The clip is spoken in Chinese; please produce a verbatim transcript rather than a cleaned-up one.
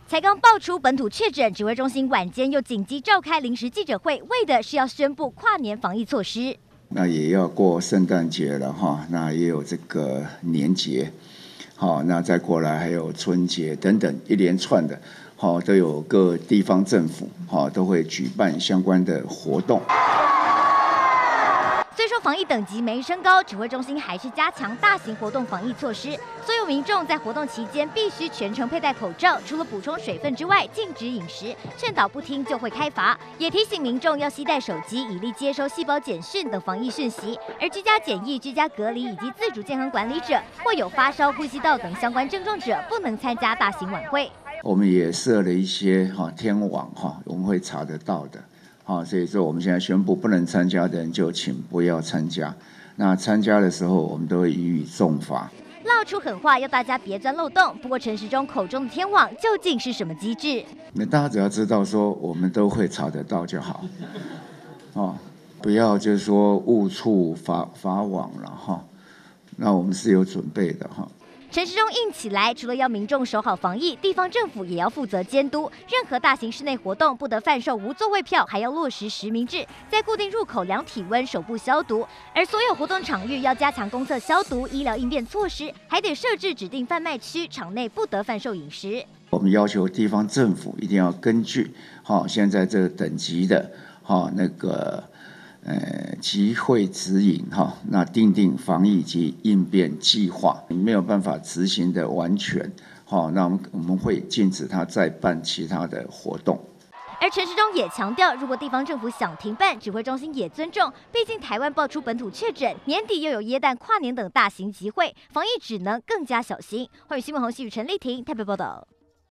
才刚爆出本土确诊，指挥中心晚间又紧急召开临时记者会，为的是要宣布跨年防疫措施。 那也要过圣诞节了哈，那也有这个年节，好，那再过来还有春节等等一连串的，好，都有各地方政府好都会举办相关的活动。 虽说防疫等级没升高，指挥中心还是加强大型活动防疫措施。所有民众在活动期间必须全程佩戴口罩，除了补充水分之外，禁止饮食，劝导不听就会开罚。也提醒民众要携带手机，以利接收细胞简讯等防疫讯息。而居家检疫、居家隔离以及自主健康管理者，或有发烧、呼吸道等相关症状者，不能参加大型晚会。 我们也设了一些哈天网哈，我们会查得到的。好，所以说我们现在宣布不能参加的人就请不要参加。那参加的时候，我们都会予以重罚。 闹出狠话，要大家别钻漏洞。不过陈时中口中的天网究竟是什么机制？ 那大家只要知道说，我们都会查得到就好。哦，不要就是说误触法法网了哈。那我们是有准备的哈。 陈时中硬起来，除了要民众守好防疫，地方政府也要负责监督。任何大型室内活动不得贩售无座位票，还要落实实名制，在固定入口量体温、手部消毒。而所有活动场域要加强公厕消毒、医疗应变措施，还得设置指定贩卖区，场内不得贩售饮食。 我们要求地方政府一定要根据好现在这个等级的好那个。呃，集会指引哈，那订定防疫及应变计划，没有办法执行的完全，好，那我们我们会禁止他再办其他的活动。 而陈时中也强调，如果地方政府想停办，指挥中心也尊重，毕竟台湾爆出本土确诊，年底又有耶诞、跨年等大型集会，防疫只能更加小心。欢迎新闻红细雨陈丽婷台北报道。